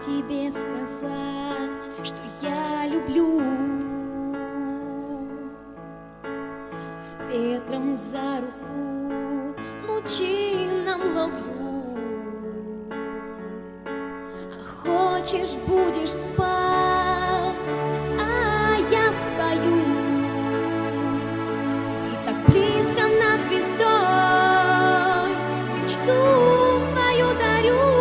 тебе сказать, что я люблю. С ветром за руку лучином ловлю. А хочешь, будешь спать, а я спою. И так близко над звездой мечту свою дарю.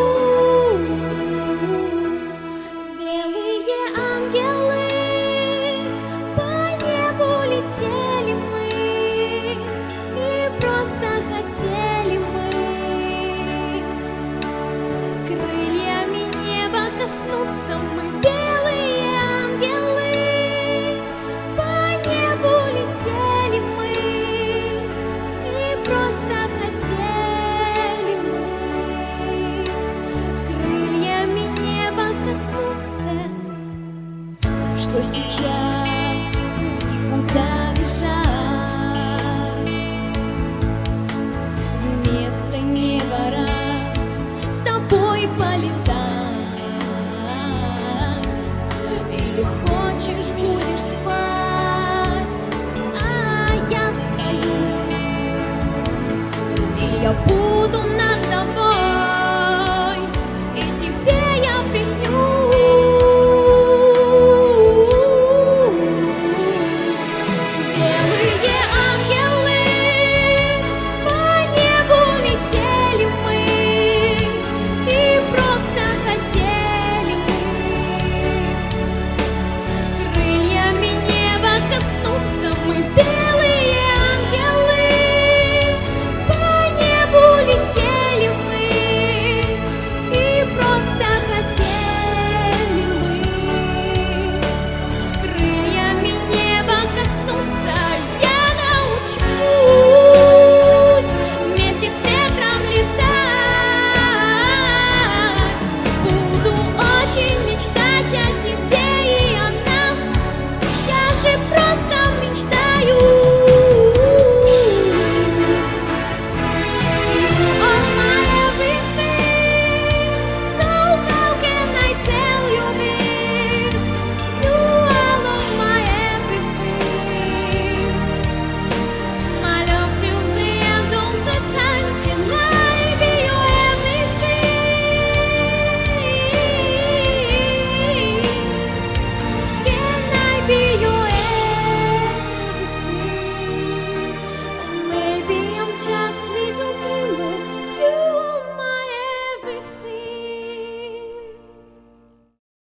Белые ангелы, по небу летели мы, и просто хотели мы крыльями неба коснуться. Мы белые ангелы, по небу летели мы, и просто хотели мы крыльями неба коснуться. Что сейчас никуда бежать, вместо неба раз с тобой полетать. Или хочешь, будешь спать, а я спою. И я буду над тобой